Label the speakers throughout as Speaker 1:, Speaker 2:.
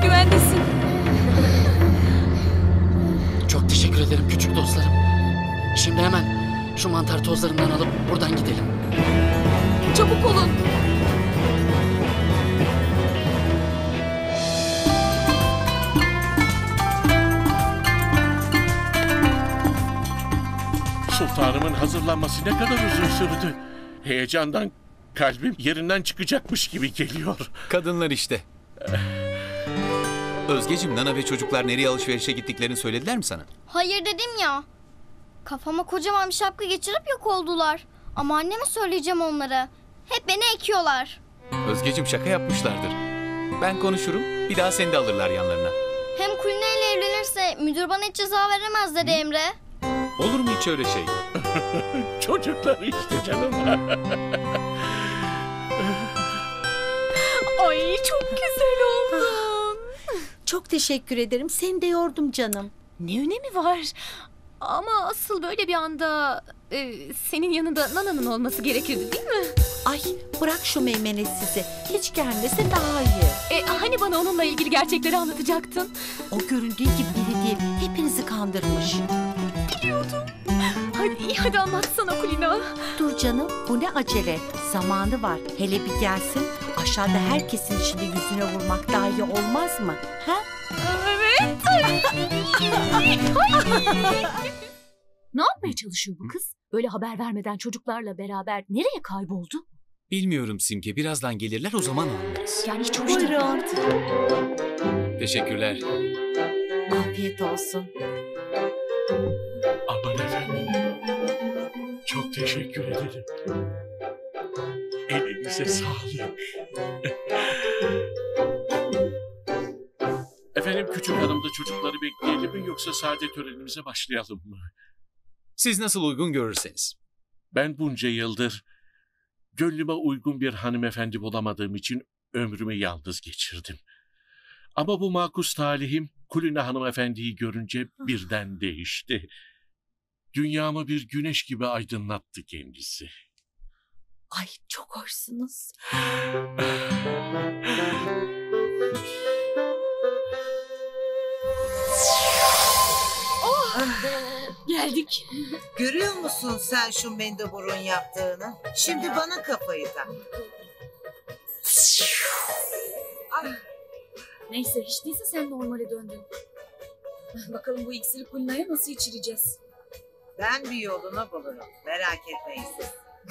Speaker 1: güvendesin.
Speaker 2: Çok teşekkür ederim küçük dostlarım. Şimdi hemen şu mantar tozlarından alıp buradan gidelim.
Speaker 1: Çabuk olun.
Speaker 3: Sultanımın hazırlanması ne kadar uzun sürdü. Heyecandan kalbim yerinden çıkacakmış gibi geliyor.
Speaker 4: Kadınlar işte. Özgeciğim, Nana ve çocuklar nereye alışverişe gittiklerini söylediler mi sana?
Speaker 5: Hayır dedim ya. Kafama kocaman bir şapka geçirip yok oldular. Ama anneme söyleyeceğim onlara. Hep beni ekiyorlar.
Speaker 4: Özgeciğim, şaka yapmışlardır. Ben konuşurum, bir daha seni de alırlar yanlarına.
Speaker 5: Hem Kulina ile evlenirse müdür bana hiç ceza veremez dedi Emre.
Speaker 4: Olur mu hiç öyle şey?
Speaker 3: Çocuklar işte canım.
Speaker 1: Ay çok güzel oldun.
Speaker 6: Çok teşekkür ederim. Seni de yordum canım.
Speaker 1: Ne önemi var? Ama asıl böyle bir anda senin yanında Nana'nın olması gerekirdi değil mi?
Speaker 6: Ay bırak şu meymenesizi. Hiç gelmese daha iyi.
Speaker 1: Hani bana onunla ilgili gerçekleri anlatacaktın?
Speaker 6: O göründüğü gibi biri değil. Hepinizi kandırmış.
Speaker 1: Biliyordum. Hadi anlatsana Kulina.
Speaker 6: Dur canım, bu ne acele? Zamanı var. Hele bir gelsin. Aşağıda herkesin içinde yüzüne vurmak daha iyi olmaz mı? Ha?
Speaker 1: Evet. Ne yapmaya çalışıyor bu kız? Böyle haber vermeden çocuklarla beraber nereye kayboldu?
Speaker 4: Bilmiyorum Simge, birazdan gelirler, o zaman anlarız.
Speaker 1: Yani hiç hoş değil.
Speaker 6: Buyurun.
Speaker 4: Teşekkürler.
Speaker 6: Afiyet olsun.
Speaker 3: Aman efendim. Çok teşekkür ederim. Elinize sağlık. Efendim, küçük hanım da çocukları bekleyelim mi yoksa sade törenimize başlayalım mı?
Speaker 4: Siz nasıl uygun görürseniz.
Speaker 3: Ben bunca yıldır gönlüme uygun bir hanımefendi bulamadığım için ömrümü yalnız geçirdim. Ama bu makus talihim Kulina hanımefendiyi görünce birden değişti. Dünyamı bir güneş gibi aydınlattı kendisi.
Speaker 6: Ay çok hoşsunuz.
Speaker 1: Geldik.
Speaker 7: Görüyor musun sen şu mendeburun yaptığını? Şimdi bana kafayı tak. Ay,
Speaker 1: Neyse hiç değilse sen normale döndün. Bakalım bu iksiri Kulina'ya nasıl içireceğiz?
Speaker 7: ben bir yolunu bulurum. Merak etmeyin siz.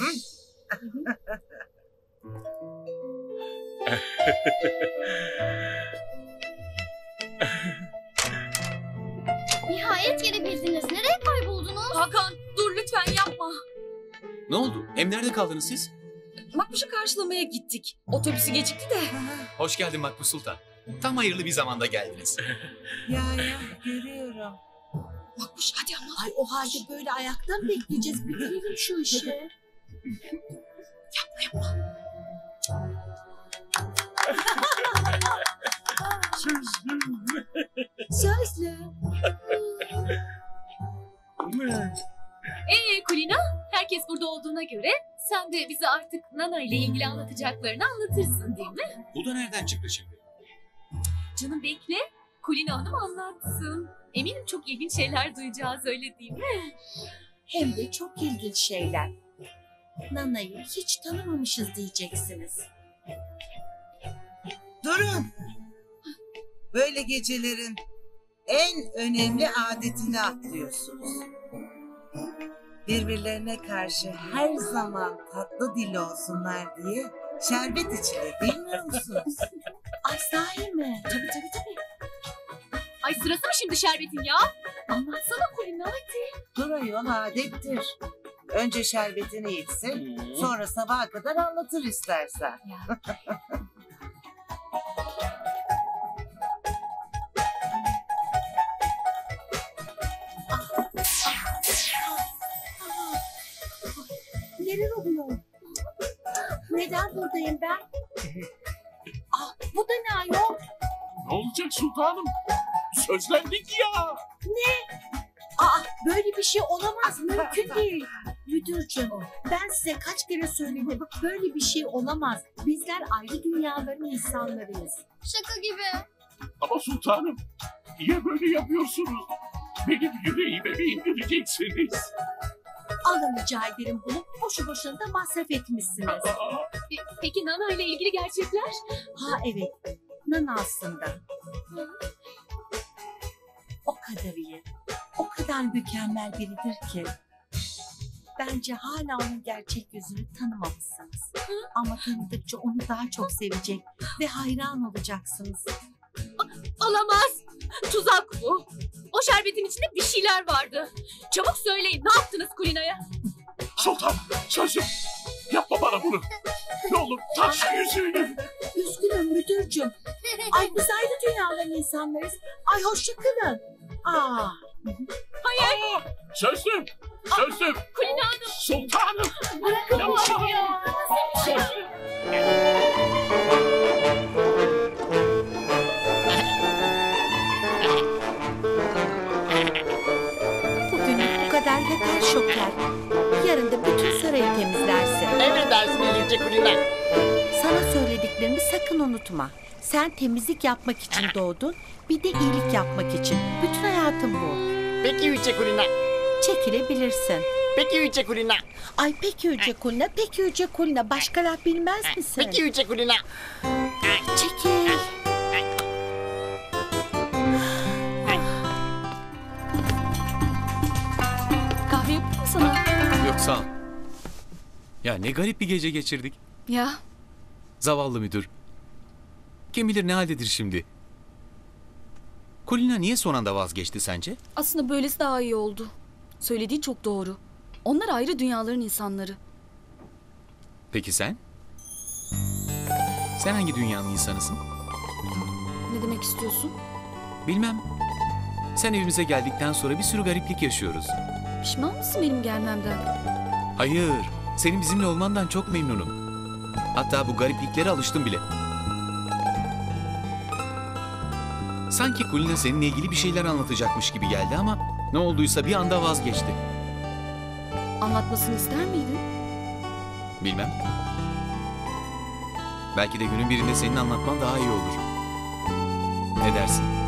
Speaker 5: Nihayet gelebildiniz. Nereye kayboldunuz?
Speaker 1: Hakan dur lütfen yapma.
Speaker 4: Ne oldu? Hem nerede kaldınız siz?
Speaker 1: Makbuş'u karşılamaya gittik. Otobüsü gecikti de.
Speaker 4: Hoş geldin Makbul Sultan. Tam hayırlı bir zamanda geldiniz.
Speaker 7: Ya görüyorum.
Speaker 1: Makbuş hadi ama.
Speaker 6: Ay o halde böyle ayakta mı bekleyeceğiz? Bitirelim şu işi.
Speaker 1: Yapma.
Speaker 6: Sözlü.
Speaker 1: Kulina, herkes burada olduğuna göre sen de bize artık Nana ile ilgili anlatacaklarını anlatırsın değil mi?
Speaker 4: Bu da nereden çıktı şimdi?
Speaker 1: Canım bekle, Kulina Hanım anlatsın. Eminim çok ilginç şeyler duyacağız öyle değil mi?
Speaker 6: Hem de çok ilginç şeyler. Nana'yı hiç tanımamışız diyeceksiniz.
Speaker 7: Durun. Böyle gecelerin en önemli adetini atlıyorsunuz. Birbirlerine karşı her zaman tatlı dili olsunlar diye şerbet içilir, bilmiyor musunuz?
Speaker 6: Ay sahi mi?
Speaker 1: Tabii. Ay sırası mı şimdi şerbetin ya? Anlatsana Kulina hadi.
Speaker 7: Dur ayol, adettir. Önce şerbetini içsin, sonra sabaha kadar anlatır istersen.
Speaker 6: Neler oluyor? Neden buradayım ben? Bu da ne ayol?
Speaker 3: Ne olacak sultanım? Sözlendik ya.
Speaker 6: Böyle bir şey olamaz. Mümkün değil. Müdürcüğüm, ben size kaç kere söyledim. Böyle bir şey olamaz. Bizler ayrı dünyaların insanlarıyız.
Speaker 5: Şaka gibi.
Speaker 3: Ama sultanım, niye böyle yapıyorsunuz? Benim yüreğime mi indireceksiniz?
Speaker 6: Alın rica ederim bunu. Boşu boşuna da masraf etmişsiniz.
Speaker 1: Peki Nana ile ilgili gerçekler?
Speaker 6: Ha evet. Nana aslında. O kadar iyi. O kadar mükemmel biridir ki. Bence hala onun gerçek yüzünü tanımamışsınız. Ama tanıdıkça onu daha çok sevecek ve hayran olacaksınız.
Speaker 1: Olamaz. Tuzak bu. O şerbetin içinde bir şeyler vardı. Çabuk söyleyin, ne yaptınız Kulina'ya?
Speaker 3: Sultan, sözüm. Yapma bana bunu. Ne olur tak şu yüzüğünü.
Speaker 6: Üzgünüm müdürcüm. Ay biz ayrı dünyaların insanlarız. Ay hoşça kalın. Aa.
Speaker 3: Sözüm. Sözüm.
Speaker 1: Kulina Hanım.
Speaker 3: Sultanım.
Speaker 1: Bırakın
Speaker 3: Yapma.
Speaker 1: ya.
Speaker 3: Sözüm.
Speaker 6: Bugün bu kadar yeter şoker. Yarın da bütün sarayı temizlersin.
Speaker 2: Emredersiniz Yüce Kulina.
Speaker 6: Sana söylediklerimi sakın unutma. Sen temizlik yapmak için doğdun, bir de iyilik yapmak için. Bütün hayatın bu.
Speaker 2: Peki Yüce Kulina.
Speaker 6: Çekilebilirsin.
Speaker 2: Peki Yüce Kulina.
Speaker 6: Ay peki Yüce Kulina, peki Yüce Kulina. Başka laf bilmez misin?
Speaker 2: Peki Yüce Kulina.
Speaker 6: Çekil.
Speaker 1: Kahve yapayım mı sana?
Speaker 4: Yok sağ ol. Ya ne garip bir gece geçirdik.
Speaker 1: Ya
Speaker 4: Zavallı müdür. Kim bilir ne haldedir şimdi. Kulina niye son anda vazgeçti sence?
Speaker 8: Aslında böylesi daha iyi oldu. Söylediği çok doğru. Onlar ayrı dünyaların insanları.
Speaker 4: Peki sen? Sen hangi dünyanın insanısın?
Speaker 8: Ne demek istiyorsun?
Speaker 4: Bilmem. Sen evimize geldikten sonra bir sürü gariplik yaşıyoruz.
Speaker 8: Pişman mısın benim gelmemden?
Speaker 4: Hayır, senin bizimle olmandan çok memnunum. Hatta bu garipliklere alıştım bile. Sanki Kulina seninle ilgili bir şeyler anlatacakmış gibi geldi ama ne olduysa bir anda vazgeçti.
Speaker 8: Anlatmasını ister miydin?
Speaker 4: Bilmem. Belki de günün birinde senin anlatman daha iyi olur. Ne dersin?